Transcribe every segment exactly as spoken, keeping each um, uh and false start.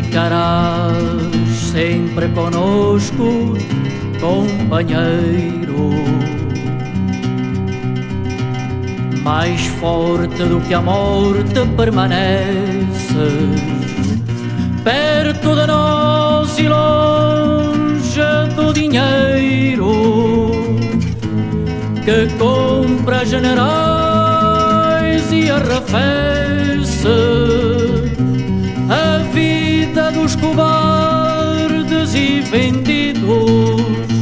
ficarás sempre conosco, companheiro. Mais forte do que a morte permaneces perto de nós e longe do dinheiro que compra generais e arrefece a vida dos cobardes e vendidos.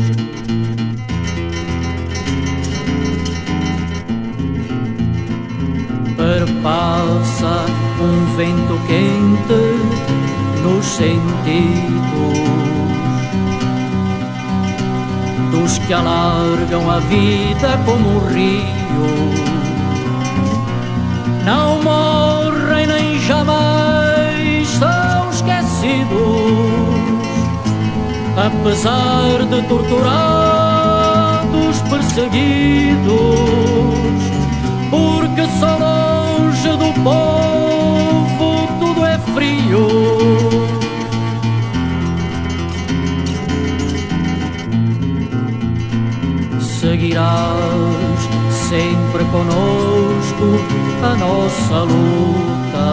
Perpassa um vento quente nos sentidos dos que alargam a vida como um rio. Não morrem nem jamais são esquecidos, apesar de torturados, perseguidos, porque só longe do povo tudo é frio. Seguirás sempre conosco a nossa luta.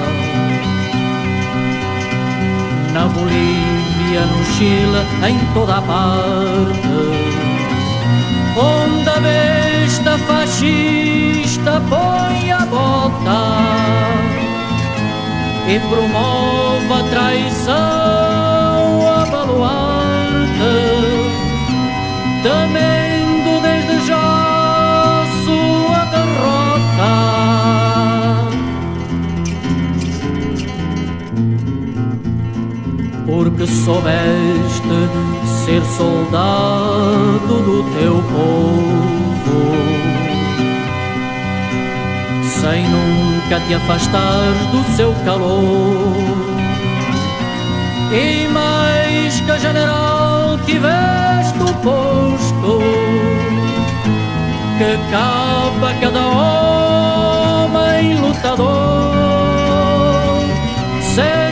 Na Bolívia, no Chile, em toda a parte, onde a besta fascista põe a bota e promove a traição, a baluarte, temendo desde já sua derrota. Porque soubeste ser soldado do teu povo, sem nunca te afastares do seu calor, e mais que general tiveste o posto que cabe a cada homem lutador. Sei